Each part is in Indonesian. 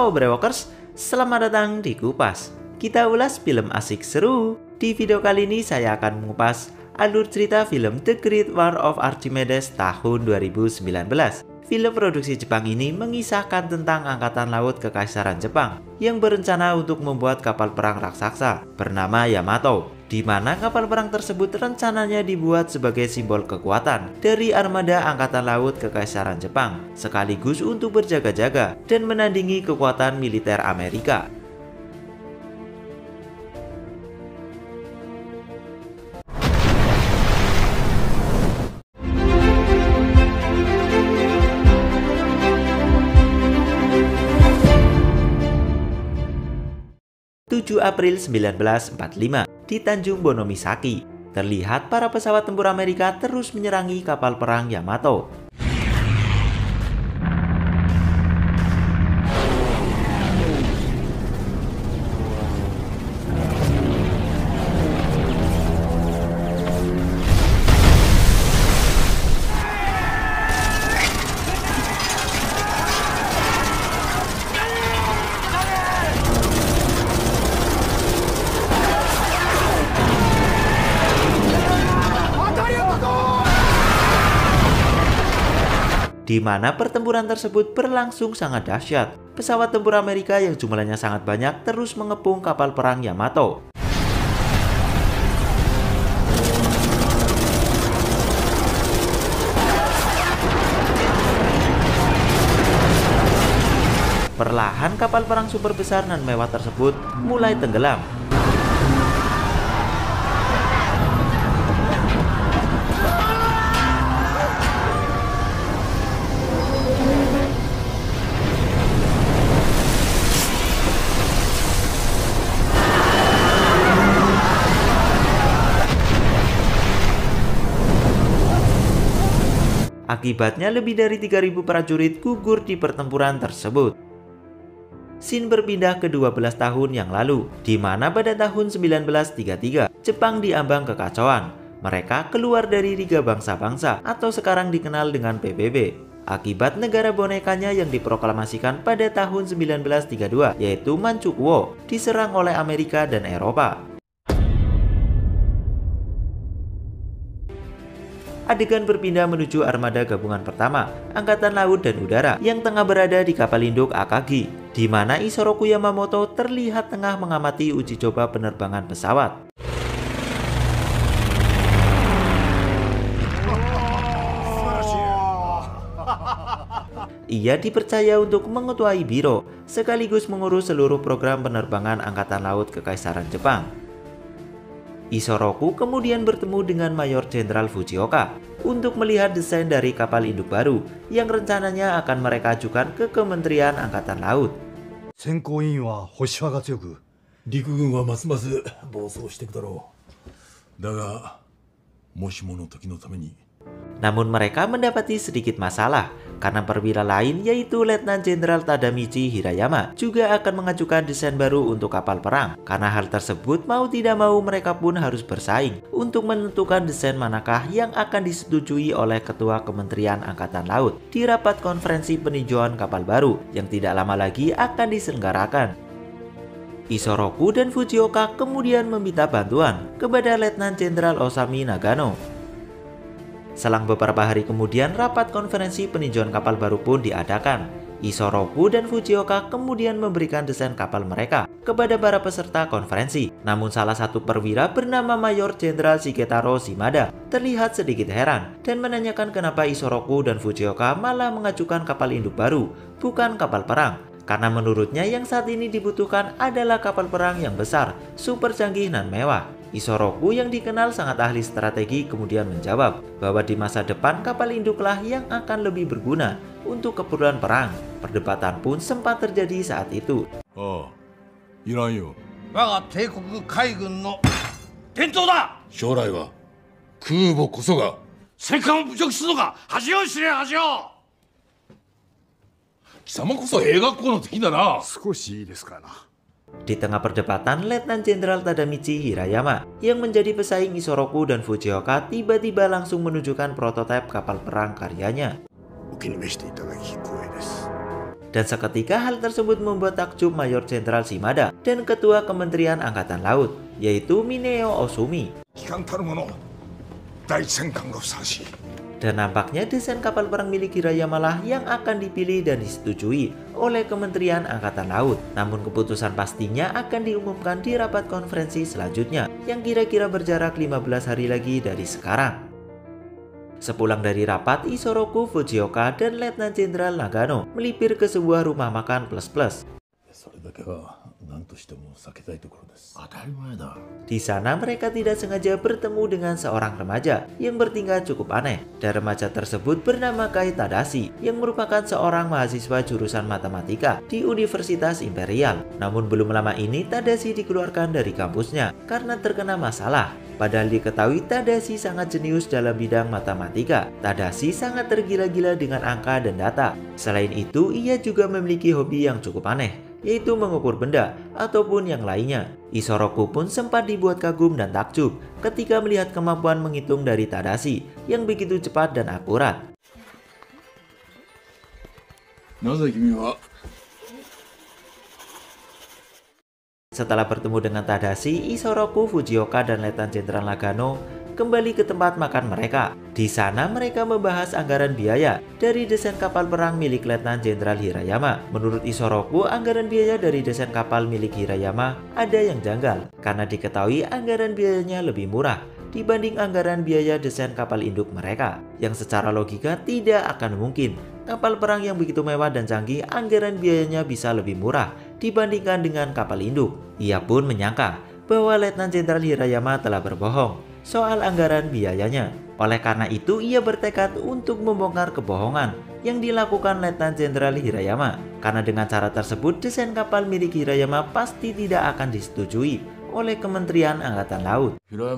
Halo Brewokers, selamat datang di Kupas. Kita ulas film asik seru. Di video kali ini saya akan mengupas alur cerita film The Great War of Archimedes tahun 2019. Film produksi Jepang ini mengisahkan tentang angkatan laut Kekaisaran Jepang yang berencana untuk membuat kapal perang raksasa bernama Yamato, di mana kapal perang tersebut rencananya dibuat sebagai simbol kekuatan dari armada angkatan laut Kekaisaran Jepang, sekaligus untuk berjaga-jaga dan menandingi kekuatan militer Amerika. April 1945 di Tanjung Bonomisaki, terlihat para pesawat tempur Amerika terus menyerangi kapal perang Yamato. Di mana pertempuran tersebut berlangsung sangat dahsyat. Pesawat tempur Amerika yang jumlahnya sangat banyak terus mengepung kapal perang Yamato. Perlahan kapal perang super besar dan mewah tersebut mulai tenggelam. Akibatnya lebih dari 3.000 prajurit gugur di pertempuran tersebut. Scene berpindah ke 12 tahun yang lalu, di mana pada tahun 1933 Jepang diambang kekacauan. Mereka keluar dari Liga Bangsa-Bangsa atau sekarang dikenal dengan PBB. Akibat negara bonekanya yang diproklamasikan pada tahun 1932, yaitu Manchukuo, diserang oleh Amerika dan Eropa. Adegan berpindah menuju armada gabungan pertama, Angkatan Laut dan Udara, yang tengah berada di kapal induk Akagi, di mana Isoroku Yamamoto terlihat tengah mengamati uji coba penerbangan pesawat. Ia dipercaya untuk mengetuai biro, sekaligus mengurus seluruh program penerbangan Angkatan Laut Kekaisaran Jepang. Isoroku kemudian bertemu dengan Mayor Jenderal Fujioka untuk melihat desain dari kapal induk baru yang rencananya akan mereka ajukan ke Kementerian Angkatan Laut. Namun mereka mendapati sedikit masalah karena perwira lain, yaitu Letnan Jenderal Tadamichi Hirayama, juga akan mengajukan desain baru untuk kapal perang. Karena hal tersebut, mau tidak mau mereka pun harus bersaing untuk menentukan desain manakah yang akan disetujui oleh Ketua Kementerian Angkatan Laut di rapat konferensi peninjauan kapal baru yang tidak lama lagi akan diselenggarakan. Isoroku dan Fujioka kemudian meminta bantuan kepada Letnan Jenderal Osami Nagano. Selang beberapa hari kemudian, rapat konferensi peninjauan kapal baru pun diadakan. Isoroku dan Fujioka kemudian memberikan desain kapal mereka kepada para peserta konferensi. Namun salah satu perwira bernama Mayor Jenderal Shigetaro Shimada terlihat sedikit heran dan menanyakan kenapa Isoroku dan Fujioka malah mengajukan kapal induk baru, bukan kapal perang. Karena menurutnya yang saat ini dibutuhkan adalah kapal perang yang besar, super canggih dan mewah. Isoroku yang dikenal sangat ahli strategi kemudian menjawab bahwa di masa depan kapal induklah yang akan lebih berguna untuk keperluan perang. Perdebatan pun sempat terjadi saat itu. Di tengah perdebatan, Letnan Jenderal Tadamichi Hirayama yang menjadi pesaing Isoroku dan Fujioka tiba-tiba langsung menunjukkan prototipe kapal perang karyanya. Dan seketika hal tersebut membuat takjub Mayor Jenderal Shimada dan Ketua Kementerian Angkatan Laut, yaitu Mineo Osumi. Dan nampaknya desain kapal perang milik Hirayama lah yang akan dipilih dan disetujui oleh Kementerian Angkatan Laut. Namun keputusan pastinya akan diumumkan di rapat konferensi selanjutnya yang kira-kira berjarak 15 hari lagi dari sekarang. Sepulang dari rapat, Isoroku Fujioka dan Letnan Jenderal Nagano melipir ke sebuah rumah makan plus-plus. Di sana mereka tidak sengaja bertemu dengan seorang remaja yang bertingkah cukup aneh. Dan remaja tersebut bernama Kai Tadashi yang merupakan seorang mahasiswa jurusan matematika di Universitas Imperial. Namun belum lama ini Tadashi dikeluarkan dari kampusnya karena terkena masalah. Padahal diketahui Tadashi sangat jenius dalam bidang matematika. Tadashi sangat tergila-gila dengan angka dan data. Selain itu, ia juga memiliki hobi yang cukup aneh, yaitu mengukur benda ataupun yang lainnya. Isoroku pun sempat dibuat kagum dan takjub ketika melihat kemampuan menghitung dari Tadashi yang begitu cepat dan akurat. Setelah bertemu dengan Tadashi, Isoroku Fujioka dan Letnan Jenderal Nagano kembali ke tempat makan mereka. Di sana mereka membahas anggaran biaya dari desain kapal perang milik Letnan Jenderal Hirayama. Menurut Isoroku, anggaran biaya dari desain kapal milik Hirayama ada yang janggal karena diketahui anggaran biayanya lebih murah dibanding anggaran biaya desain kapal induk mereka, yang secara logika tidak akan mungkin kapal perang yang begitu mewah dan canggih anggaran biayanya bisa lebih murah dibandingkan dengan kapal induk. Ia pun menyangka bahwa Letnan Jenderal Hirayama telah berbohong soal anggaran biayanya. Oleh karena itu, ia bertekad untuk membongkar kebohongan yang dilakukan Letnan Jenderal Hirayama. Karena dengan cara tersebut, desain kapal milik Hirayama pasti tidak akan disetujui oleh Kementerian Angkatan Laut.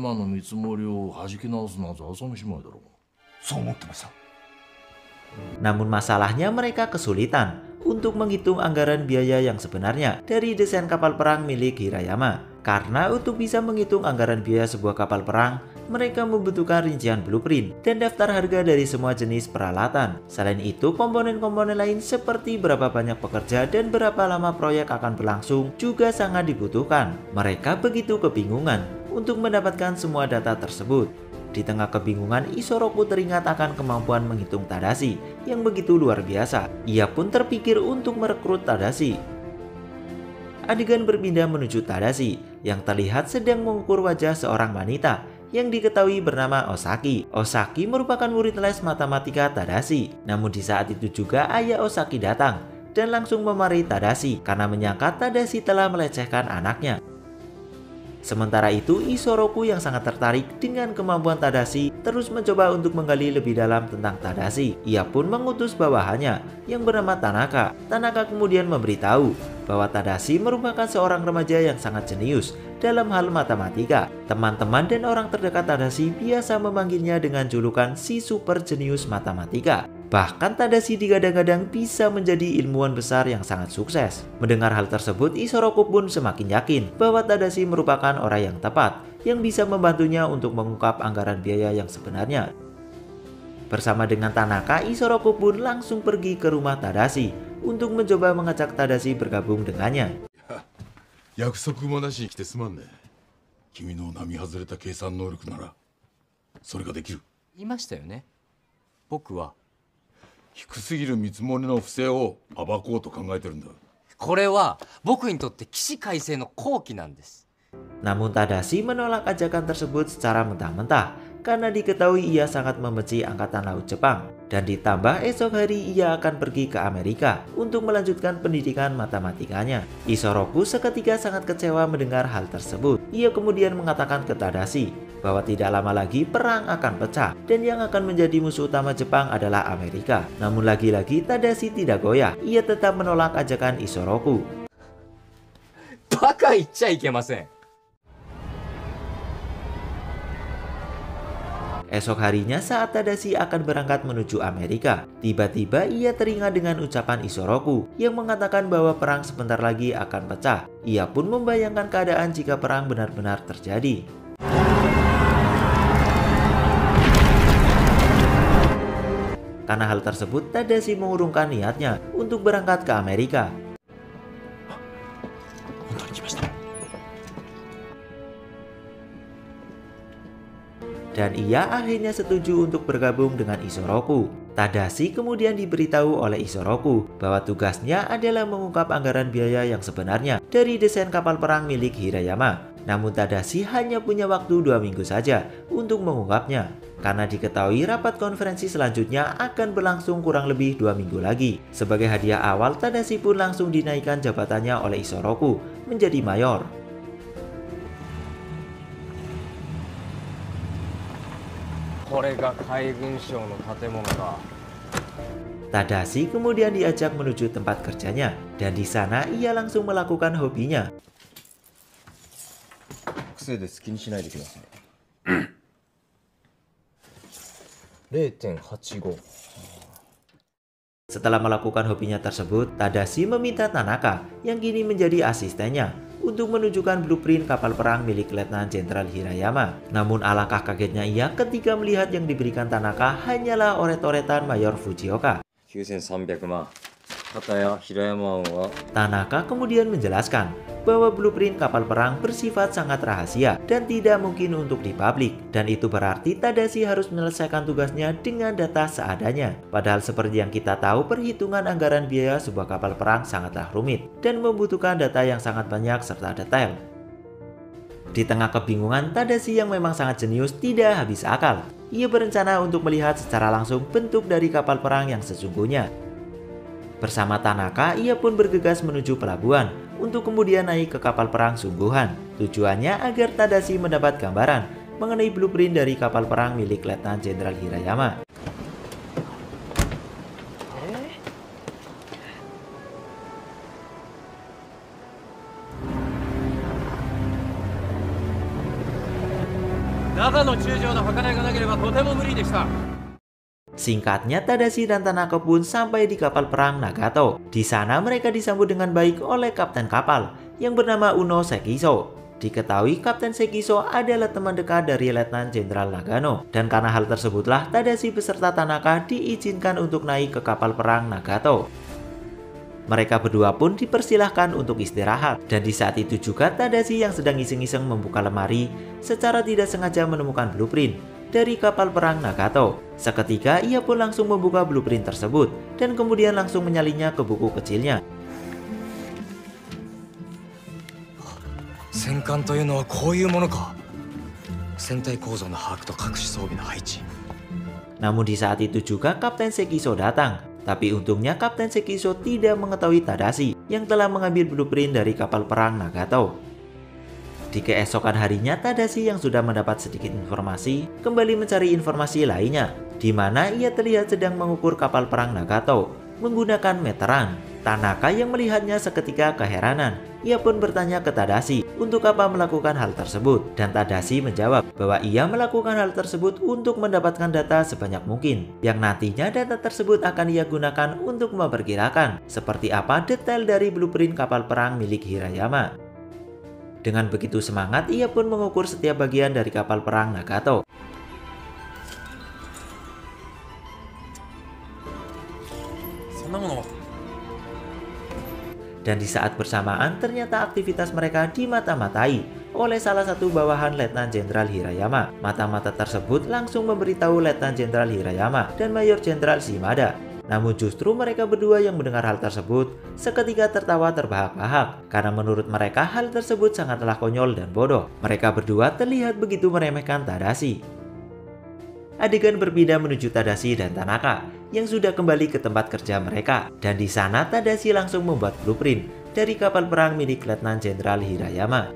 Namun masalahnya mereka kesulitan untuk menghitung anggaran biaya yang sebenarnya dari desain kapal perang milik Hirayama. Karena untuk bisa menghitung anggaran biaya sebuah kapal perang, mereka membutuhkan rincian blueprint dan daftar harga dari semua jenis peralatan. Selain itu, komponen-komponen lain seperti berapa banyak pekerja dan berapa lama proyek akan berlangsung juga sangat dibutuhkan. Mereka begitu kebingungan untuk mendapatkan semua data tersebut. Di tengah kebingungan, Isoroku teringat akan kemampuan menghitung Tadashi yang begitu luar biasa. Ia pun terpikir untuk merekrut Tadashi. Adegan berpindah menuju Tadashi yang terlihat sedang mengukur wajah seorang wanita yang diketahui bernama Osaki. Osaki merupakan murid les matematika Tadashi. Namun di saat itu juga ayah Osaki datang dan langsung memarahi Tadashi karena menyangka Tadashi telah melecehkan anaknya. Sementara itu, Isoroku yang sangat tertarik dengan kemampuan Tadashi terus mencoba untuk menggali lebih dalam tentang Tadashi. Ia pun mengutus bawahannya yang bernama Tanaka. Tanaka kemudian memberitahu bahwa Tadashi merupakan seorang remaja yang sangat jenius dalam hal matematika. Teman-teman dan orang terdekat Tadashi biasa memanggilnya dengan julukan si super jenius matematika. Bahkan Tadashi digadang-gadang bisa menjadi ilmuwan besar yang sangat sukses. Mendengar hal tersebut, Isoroku pun semakin yakin bahwa Tadashi merupakan orang yang tepat yang bisa membantunya untuk mengungkap anggaran biaya yang sebenarnya. Bersama dengan Tanaka, Isoroku pun langsung pergi ke rumah Tadashi untuk mencoba mengajak Tadashi bergabung dengannya. Namun Tadashi menolak ajakan tersebut secara mentah-mentah karena diketahui ia sangat membenci Angkatan Laut Jepang. Dan ditambah esok hari ia akan pergi ke Amerika untuk melanjutkan pendidikan matematikanya. Isoroku seketika sangat kecewa mendengar hal tersebut. Ia kemudian mengatakan ke Tadashi bahwa tidak lama lagi perang akan pecah dan yang akan menjadi musuh utama Jepang adalah Amerika. Namun lagi-lagi Tadashi tidak goyah. Ia tetap menolak ajakan Isoroku. Baka iccai ikemasen. Esok harinya saat Tadashi akan berangkat menuju Amerika, tiba-tiba ia teringat dengan ucapan Isoroku yang mengatakan bahwa perang sebentar lagi akan pecah. Ia pun membayangkan keadaan jika perang benar-benar terjadi. Karena hal tersebut, Tadashi mengurungkan niatnya untuk berangkat ke Amerika. Dan ia akhirnya setuju untuk bergabung dengan Isoroku. Tadashi kemudian diberitahu oleh Isoroku bahwa tugasnya adalah mengungkap anggaran biaya yang sebenarnya dari desain kapal perang milik Hirayama. Namun Tadashi hanya punya waktu 2 minggu saja untuk mengungkapnya, karena diketahui rapat konferensi selanjutnya akan berlangsung kurang lebih 2 minggu lagi. Sebagai hadiah awal, Tadashi pun langsung dinaikkan jabatannya oleh Isoroku menjadi mayor. Tadashi kemudian diajak menuju tempat kerjanya, dan di sana ia langsung melakukan hobinya. Setelah melakukan hobinya tersebut, Tadashi meminta Tanaka yang kini menjadi asistennya untuk menunjukkan blueprint kapal perang milik Letnan Jenderal Hirayama. Namun alangkah kagetnya ia ketika melihat yang diberikan Tanaka hanyalah oret-oretan Mayor Fujioka. Tanaka kemudian menjelaskan bahwa blueprint kapal perang bersifat sangat rahasia dan tidak mungkin untuk dipublik, dan itu berarti Tadashi harus menyelesaikan tugasnya dengan data seadanya. Padahal seperti yang kita tahu, perhitungan anggaran biaya sebuah kapal perang sangatlah rumit dan membutuhkan data yang sangat banyak serta detail. Di tengah kebingungan, Tadashi yang memang sangat jenius tidak habis akal. Ia berencana untuk melihat secara langsung bentuk dari kapal perang yang sesungguhnya. Bersama Tanaka, ia pun bergegas menuju pelabuhan untuk kemudian naik ke kapal perang sungguhan. Tujuannya agar Tadashi mendapat gambaran mengenai blueprint dari kapal perang milik Letnan Jenderal Hirayama. Singkatnya, Tadashi dan Tanaka pun sampai di kapal perang Nagato. Di sana mereka disambut dengan baik oleh kapten kapal yang bernama Uno Sekiso. Diketahui Kapten Sekiso adalah teman dekat dari Letnan Jenderal Nagano, dan karena hal tersebutlah Tadashi beserta Tanaka diizinkan untuk naik ke kapal perang Nagato. Mereka berdua pun dipersilahkan untuk istirahat, dan di saat itu juga Tadashi yang sedang iseng-iseng membuka lemari secara tidak sengaja menemukan blueprint dari kapal perang Nagato. Seketika ia pun langsung membuka blueprint tersebut dan kemudian langsung menyalinnya ke buku kecilnya. Namun di saat itu juga Kapten Sekiso datang. Tapi untungnya Kapten Sekiso tidak mengetahui Tadashi yang telah mengambil blueprint dari kapal perang Nagato. Di keesokan harinya, Tadashi yang sudah mendapat sedikit informasi kembali mencari informasi lainnya, di mana ia terlihat sedang mengukur kapal perang Nagato menggunakan meteran. Tanaka yang melihatnya seketika keheranan. Ia pun bertanya ke Tadashi untuk apa melakukan hal tersebut, dan Tadashi menjawab bahwa ia melakukan hal tersebut untuk mendapatkan data sebanyak mungkin, yang nantinya data tersebut akan ia gunakan untuk memperkirakan seperti apa detail dari blueprint kapal perang milik Hirayama. Dengan begitu semangat, ia pun mengukur setiap bagian dari kapal perang Nagato. Dan di saat bersamaan, ternyata aktivitas mereka dimata-matai oleh salah satu bawahan Letnan Jenderal Hirayama. Mata-mata tersebut langsung memberitahu Letnan Jenderal Hirayama dan Mayor Jenderal Shimada. Namun justru mereka berdua yang mendengar hal tersebut seketika tertawa terbahak-bahak, karena menurut mereka hal tersebut sangatlah konyol dan bodoh. Mereka berdua terlihat begitu meremehkan Tadashi. Adegan berpindah menuju Tadashi dan Tanaka yang sudah kembali ke tempat kerja mereka, dan di sana Tadashi langsung membuat blueprint dari kapal perang milik Letnan Jenderal Hirayama.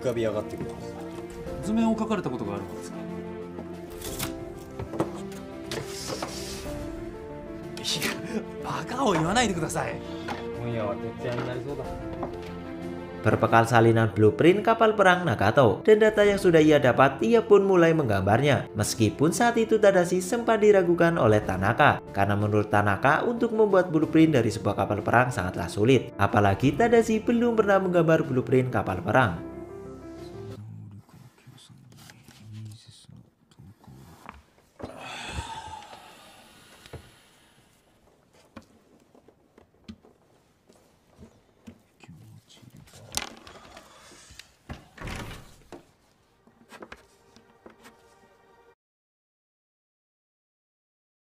Berbekal salinan blueprint kapal perang Nagato dan data yang sudah ia dapat, ia pun mulai menggambarnya. Meskipun saat itu Tadashi sempat diragukan oleh Tanaka, karena menurut Tanaka untuk membuat blueprint dari sebuah kapal perang sangatlah sulit. Apalagi Tadashi belum pernah menggambar blueprint kapal perang.